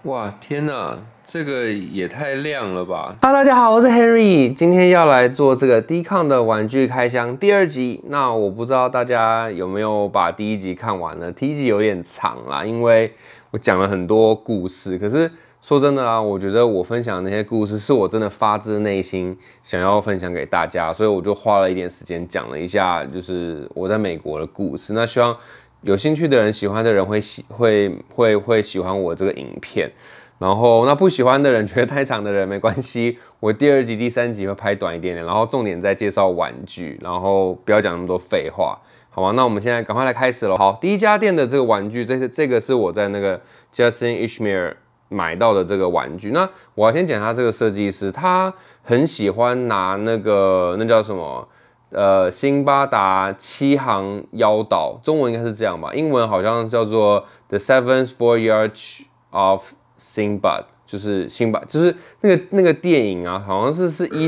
哇，天哪，这个也太亮了吧 ！Hello，大家好，我是 Henry，今天要来做这个低抗的玩具开箱第2集。那我不知道大家有没有把第1集看完呢？第1集有点长啦，因为我讲了很多故事。可是说真的啊，我觉得我分享的那些故事是我真的发自内心想要分享给大家，所以我就花了一点时间讲了一下，就是我在美国的故事。那希望有兴趣的人、喜欢的人会喜欢我这个影片。然后那不喜欢的人、觉得太长的人没关系，我第2集、第3集会拍短一点点，然后重点再介绍玩具，然后不要讲那么多废话，好吗？那我们现在赶快来开始了。好，第一家店的这个玩具，这个是我在那个 Justin Ishmael 买到的这个玩具。那我要先讲他这个设计师，他很喜欢拿那叫什么？辛巴达7行妖岛，中文应该是这样吧，英文好像叫做 The Seventh Voyage of Sinbad， 就是辛巴，就是那个电影啊，好像是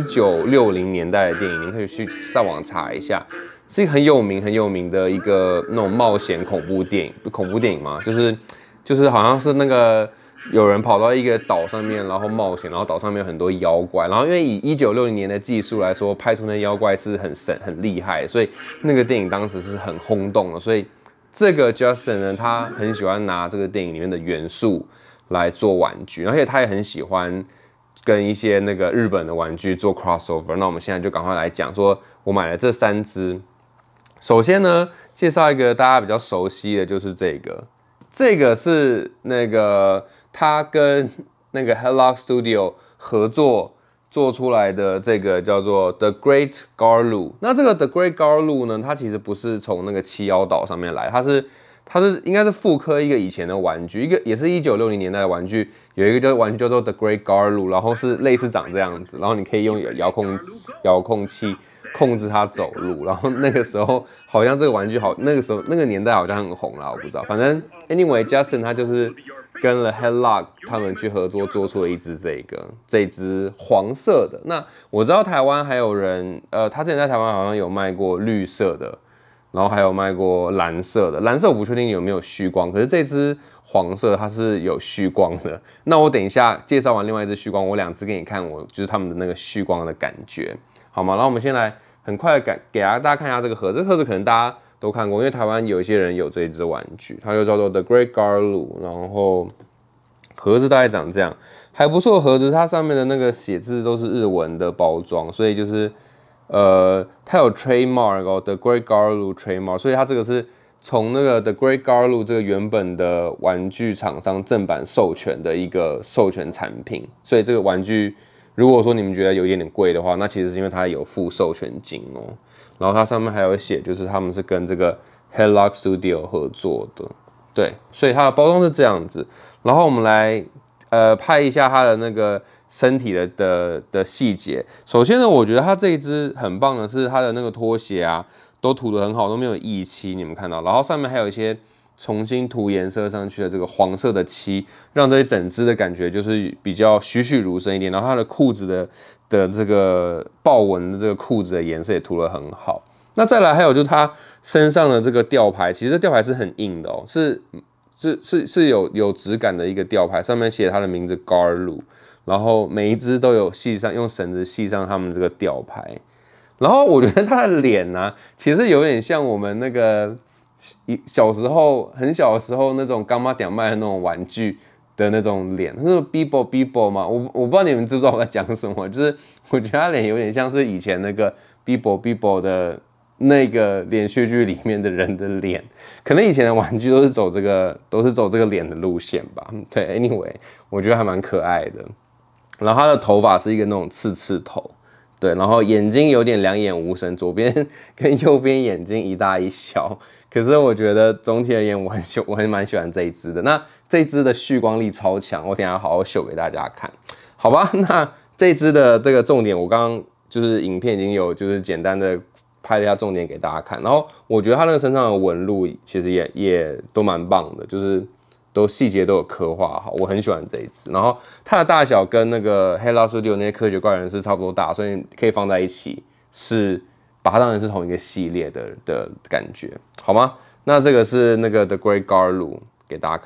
1960年代的电影，你们可以去上网查一下，是一个很有名的一个那种冒险恐怖电影，恐怖电影吗？就是好像是那个有人跑到一个岛上面，然后冒险，然后岛上面有很多妖怪，然后因为以1960年的技术来说，拍出那妖怪是很厉害，所以那个电影当时是很轰动的，所以这个 Justin 呢，他很喜欢拿这个电影里面的元素来做玩具，而且他也很喜欢跟一些那个日本的玩具做 crossover。那我们现在就赶快来讲，说我买了这3只。首先呢，介绍一个大家比较熟悉的，就是这个是那个他跟那个 Hellock Studio 合作做出来的这个叫做 The Great Garlu。那这个 The Great Garlu 呢，它其实不是从那个七妖岛上面来，它是应该是复刻一个以前的玩具，一个也是1960年代的玩具，有一个玩具叫做 The Great Garlu， 然后是类似长这样子，然后你可以用遥控器控制它走路，然后那个时候好像这个玩具那个年代好像很红啦，我不知道，反正 anyway Justin 他就是跟了 Hellock 他们去合作做出了一只这只黄色的。那我知道台湾还有人他之前在台湾好像有卖过绿色的。然后还有卖过蓝色的，蓝色我不确定有没有续光，可是这只黄色它是有续光的。那我等一下介绍完另外一只续光，我2只给你看，就是他们的那个续光的感觉，好吗？然后我们先来很快的给大家看一下这个盒子，这个盒子可能大家都看过，因为台湾有一些人有这一只玩具，它就叫做 The Great Garlu， 然后盒子大概长这样，还不错的盒子，它上面的那个写字都是日文的包装，所以就是。它有 trademark 哦 ，The Great Garlu trademark， 所以它这个是从那个 The Great Garlu 这个原本的玩具厂商正版授权的一个授权产品，所以这个玩具如果说你们觉得有一点点贵的话，那其实是因为它有付授权金哦。然后它上面还有写，就是他们是跟这个 Hellock Studio 合作的，对，所以它的包装是这样子。然后我们来拍一下它的那个身体的细节。首先呢，我觉得它这一只很棒的是它的那个拖鞋啊，都涂得很好，都没有溢漆，你们看到。然后上面还有一些重新涂颜色上去的这个黄色的漆，让这一整只的感觉就是比较栩栩如生一点。然后它的裤子的这个豹纹的这个裤子的颜色也涂得很好。那再来还有就是它身上的这个吊牌，其实这吊牌是很硬的哦，是有质感的一个吊牌，上面写它的名字 Garlu， 然后每一只都有用绳子系上他们这个吊牌。然后我觉得它的脸啊，其实有点像我们那个小时候很小的时候那种干妈店卖的那种玩具的那种脸，是 Bibo 嘛？我不知道你们知不知道我在讲什么，就是我觉得他脸有点像是以前那个 Bibo 的。那个连续剧里面的人的脸，可能以前的玩具都是走这个脸的路线吧。对 ，anyway， 我觉得还蛮可爱的。然后他的头发是一个那种刺头，对，然后眼睛有点两眼无神，左边跟右边眼睛一大一小。可是我觉得总体而言，我还蛮喜欢这一只的。那这一只的续光力超强，我等一下好好秀给大家看，好吧？那这一只的这个重点，我刚刚就是影片已经有就是简单的。拍了一下重点给大家看，然后我觉得他那个身上的纹路其实也都蛮棒的，就是细节都有刻画好，我很喜欢这一只。然后它的大小跟那个 Hellock Studio 那些科学怪人是差不多大，所以可以放在一起，把它当成是同一个系列的感觉，好吗？那这个是那个 The Great Garlu 给大家看。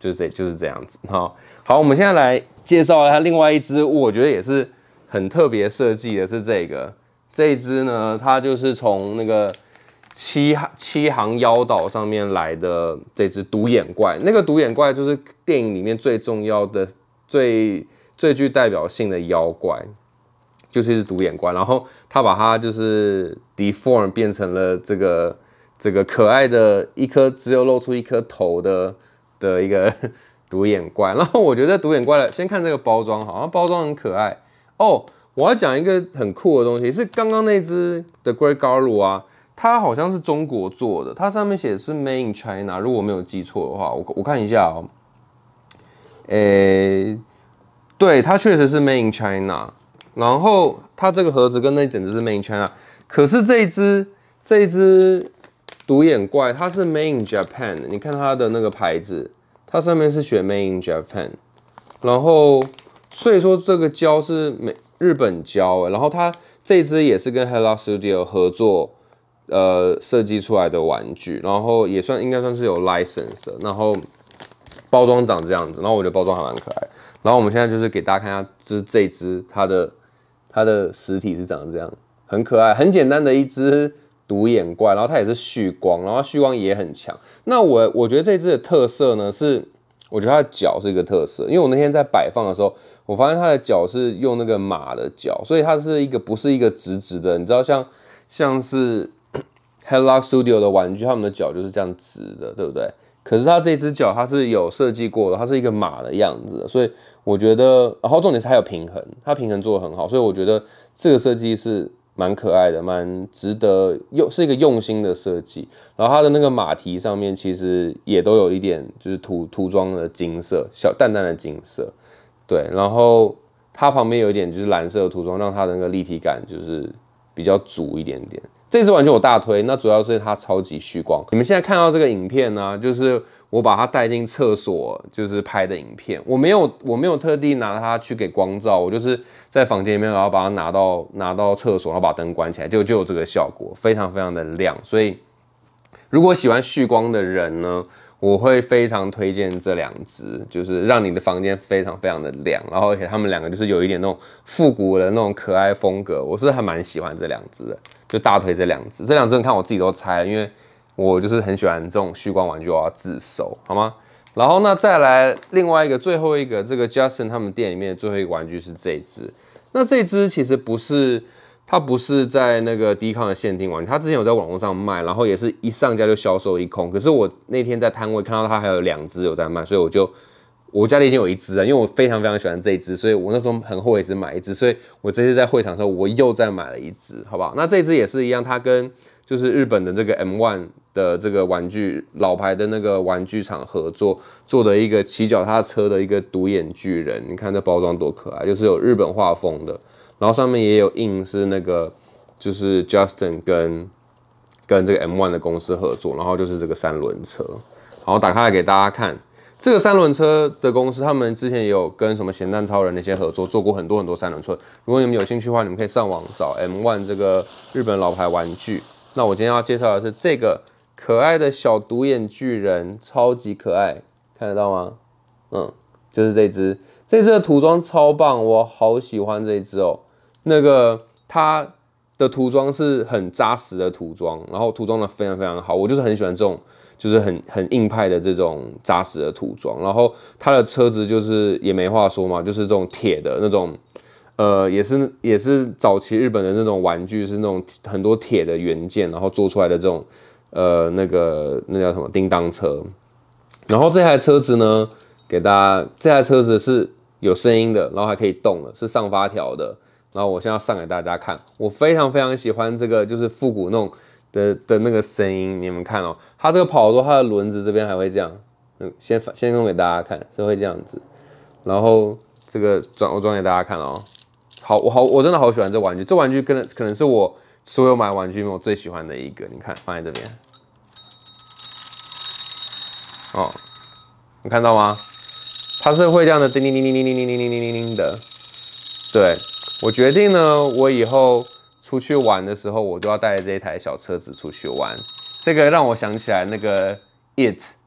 就是这样子。好，我们现在来介绍它另外一只，我觉得也是很特别设计的，是这一只呢，它就是从那个七行妖岛上面来的这只独眼怪。那个独眼怪就是电影里面最重要的、最具代表性的妖怪，就是一只独眼怪。然后他把它就是 deform 变成了这个可爱的一颗只有露出一颗头的一个独眼怪。然后我觉得独眼怪的，先看这个包装，好像包装很可爱哦。我要讲一个很酷的东西，是刚刚那只的 Great Garu 啊，它好像是中国做的，它上面写的是 Made in China， 如果我没有记错的话，我看一下哦。对，它确实是 Made in China， 然后它这个盒子跟那整只是 Made in China， 可是这一只独眼怪它是 Made in Japan， 你看它的那个牌子，它上面是写 Made in Japan， 然后所以说这个胶是日本胶，然后它这只也是跟 Hello Studio 合作，设计出来的玩具，然后也应该算是有 license 的，然后包装长这样子，然后我觉得包装还蛮可爱的。然后我们现在就是给大家看一下，就是这只它的实体是长这样，很可爱，很简单的一只独眼怪，然后它也是续光，然后续光也很强。那我觉得这只的特色呢是。我觉得它的脚是一个特色，因为我那天在摆放的时候，我发现它的脚是用那个马的脚，所以它是不是一个直直的？你知道像是 Hello Studio 的玩具，他们的脚就是这样直的，对不对？可是它这只脚它是有设计过的，它是一个马的样子的，所以我觉得，然后重点是还有平衡，它平衡做得很好，所以我觉得这个设计是蛮可爱的，蛮值得是一个用心的设计。然后它的那个马蹄上面其实也都有一点就是涂装的金色，淡淡的金色，对。然后它旁边有一点就是蓝色的涂装，让它的那个立体感就是比较足一点点。这支玩具我大推，那主要是它超级续光。你们现在看到这个影片呢，就是我把它带进厕所，就是拍的影片。我没有特地拿它去给光照，我就是在房间里面，然后把它拿到厕所，然后把灯关起来，就有这个效果，非常非常的亮。所以如果喜欢续光的人呢，我会非常推荐这两只，就是让你的房间非常非常的亮，然后而且他们两个就是有一点那种复古的那种可爱风格，我是还蛮喜欢这两只的。就大推这两只，你看我自己都拆了，因为我就是很喜欢这种续光玩具，我要自收，好吗？然后呢，再来另外一个最后一个，这个 Justin 他们店里面的最后一个玩具是这一只。那这只其实它不是在那个Dcon的限定玩具，它之前有在网络上卖，然后也是一上架就销售一空。可是我那天在摊位看到它还有2只有在卖，所以我家里已经有1只了，因为我非常非常喜欢这一只，所以我那时候很后悔只买1只，所以我这次在会场的时候我又再买了1只，好不好？那这一只也是一样，它跟就是日本的这个 M1 的这个玩具老牌的那个玩具厂合作做的一个骑脚踏车的一个独眼巨人，你看这包装多可爱，就是有日本画风的，然后上面也有印是那个就是 Justin 跟这个 M1 的公司合作，然后就是这个3轮车，好，打开来给大家看。这个3轮车的公司，他们之前也有跟什么咸蛋超人那些合作，做过很多3轮车。如果你们有兴趣的话，你们可以上网找 M1 这个日本老牌玩具。那我今天要介绍的是这个可爱的小独眼巨人，超级可爱，看得到吗？就是这只的涂装超棒，我好喜欢这一只哦。那个它的涂装是很扎实的涂装，然后涂装的非常非常好，我就是很喜欢这种。就是很硬派的这种扎实的涂装，然后它的车子就是也没话说嘛，就是这种铁的那种，也是早期日本的那种玩具，是那种很多铁的元件，然后做出来的这种那叫什么叮当车。然后这台车子呢，给大家，这台车子是有声音的，然后还可以动的，是上发条的。然后我现在要上给大家看，我非常非常喜欢这个，就是复古那种。的那个声音，你们看哦，它这个跑的时候，它的轮子这边还会这样，先弄给大家看，是会这样子，然后这个我装给大家看哦，我真的好喜欢这玩具，这玩具可能是我所有买玩具里面我最喜欢的一个，你看放在这边，哦，你看到吗？它是会这样的叮叮叮叮叮叮叮叮叮叮叮的，对，我决定呢，我以后。出去玩的时候，我就要带着这一台小车子出去玩。这个让我想起来那个 It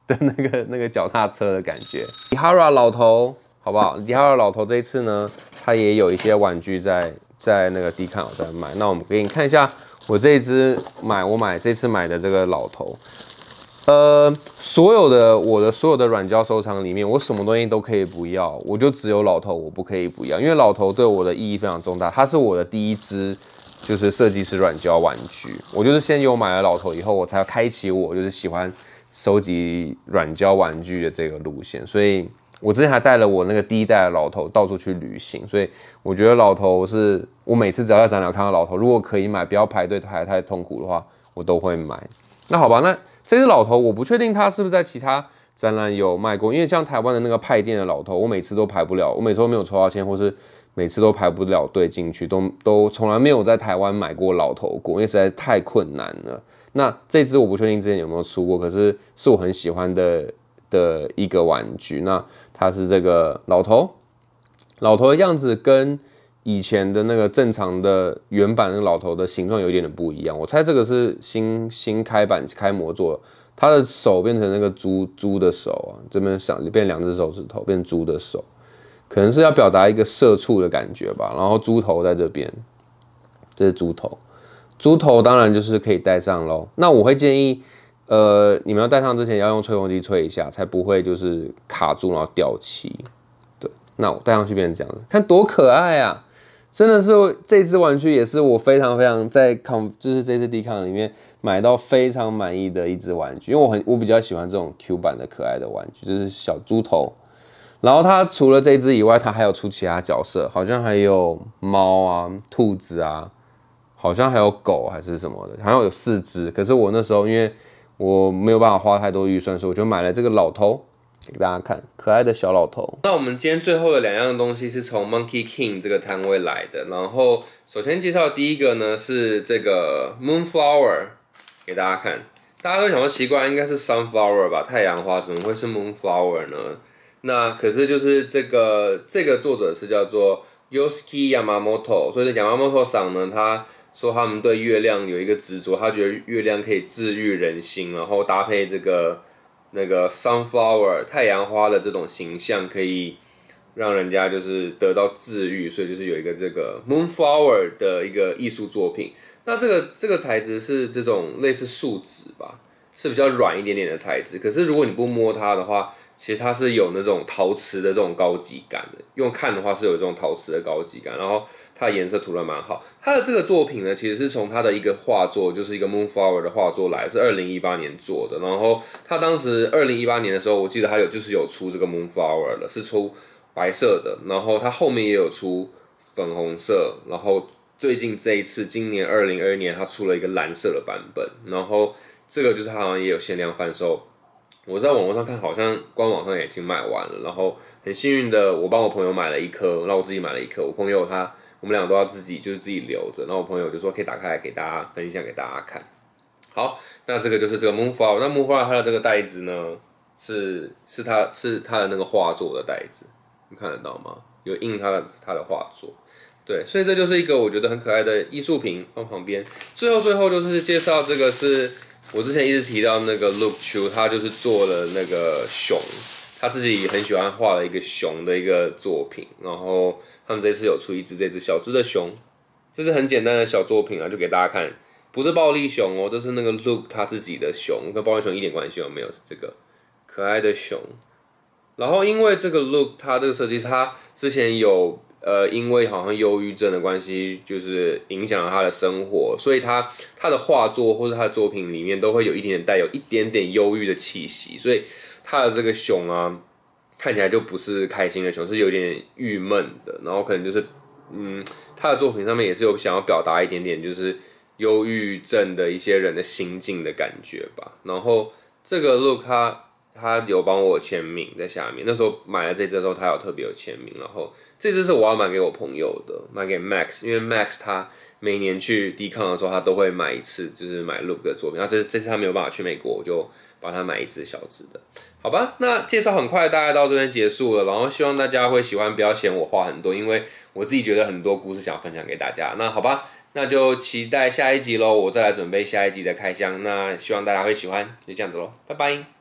的那个脚踏车的感觉。Ihara 老头，好不好？Ihara 老头这一次呢，他也有一些玩具在那个 D 看我在卖。那我们给你看一下我这一只这次买的这个老头。我所有的软胶收藏里面，我什么东西都可以不要，我就只有老头我不可以不要，因为老头对我的意义非常重大，它是我的第一只就是设计师软胶玩具。我就是先有买了老头以后，我才开启我就是喜欢收集软胶玩具的这个路线，所以我之前还带了我那个第一代的老头到处去旅行，所以我觉得老头是我每次只要在展览看到老头，如果可以买，不要排队排太痛苦的话，我都会买。那好吧，那这只老头我不确定它是不是在其他展览有卖过，因为像台湾的那个派店的老头，我每次都排不了，我每次都没有抽到签，或是每次都排不了队进去，都从来没有在台湾买过老头过，因为实在太困难了。那这只我不确定之前有没有出过，可是我很喜欢的一个玩具。那它是这个老头的样子跟以前的那个正常的原版那个老头的形状有一点不一样，我猜这个是新开模做的，他的手变成那个猪的手啊，这边变2只手指头变猪的手，可能是要表达一个社畜的感觉吧。然后猪头在这边，这是猪头，猪头当然就是可以戴上咯。那我会建议，你们要戴上之前要用吹风机吹一下，才不会就是卡住然后掉漆。对，那我戴上去变成这样子，看多可爱啊！真的是这只玩具也是我非常在就是这次 D-Con 里面买到非常满意的一只玩具，因为我比较喜欢这种 Q 版的可爱的玩具，就是小猪头。然后它除了这只以外，它还有出其他角色，好像还有猫啊、兔子啊，好像还有狗还是什么的，好像有4只。可是我那时候因为我没有办法花太多预算，所以我就买了这个老头。给大家看可爱的小老头。那我们今天最后的2样东西是从 Monkey King 这个摊位来的。然后首先介绍的第一个呢是这个 Moonflower， 给大家看。大家都想说奇怪，应该是 Sunflower 吧，太阳花，怎么会是 Moonflower 呢？那可是就是这个作者是叫做 Yoshiki Yamamoto， 所以Yamamoto 桑呢，他说他们对月亮有一个执着，他觉得月亮可以治愈人心，然后搭配那个 sunflower 太阳花的这种形象，可以让人家就是得到治愈，所以就是有一个这个 moonflower 的一个艺术作品。那这个材质是这种类似树脂吧，是比较软一点点的材质。可是如果你不摸它的话，其实它是有那种陶瓷的这种高级感的。用看的话是有这种陶瓷的高级感，然后它的颜色涂得蛮好。它的这个作品呢，其实是从它的一个画作，就是一个 Moonflower 的画作来，是2018年做的。然后它当时2018年的时候，我记得它有出这个 Moonflower 的，是出白色的，然后它后面也有出粉红色，然后最近这一次今年2022年，它出了一个蓝色的版本，然后这个就是它好像也有限量贩售。我在网络上看，好像官网上也已经卖完了。然后很幸运的，我帮我朋友买了1颗，然后我自己买了1颗。我朋友我们俩都要自己留着。然后我朋友就说可以打开来给大家分享给大家看。好，那这个就是这个 Moonflower。那 Moonflower 它的这个袋子呢，是它的那个画作的袋子，你看得到吗？有印它的画作。对，所以这就是一个我觉得很可爱的艺术品，放旁边。最后就是介绍这个是。我之前一直提到那个 Luke Chu， 他就是做了那个熊，他自己很喜欢画了一个熊的一个作品，然后他们这次有出这只小只的熊，这是很简单的小作品啊，就给大家看，不是暴力熊哦，这是那个 Luke 他自己的熊，跟暴力熊一点关系都没有，是这个可爱的熊。然后因为这个 Luke 他这个设计师，他之前有因为好像忧郁症的关系，就是影响了他的生活，所以他的画作或者他的作品里面都会有带有一点点忧郁的气息，所以他的这个熊啊，看起来就不是开心的熊，是有点郁闷的，然后可能就是他的作品上面也是有想要表达一点点就是忧郁症的一些人的心境的感觉吧。然后这个 Look 他有帮我签名在下面，那时候买了这支的时候，他有特别有签名。然后这支是我要买给我朋友的，买给 Max， 因为 Max 他每年去 D-Con 的时候，他都会买一次，就是买 Look 的作品。那这次他没有办法去美国，我就帮他买一支小支的，好吧？那介绍很快大概到这边结束了，然后希望大家会喜欢，不要嫌我话很多，因为我自己觉得很多故事想分享给大家。那好吧，那就期待下一集咯，我再来准备下一集的开箱。那希望大家会喜欢，就这样子咯，拜拜。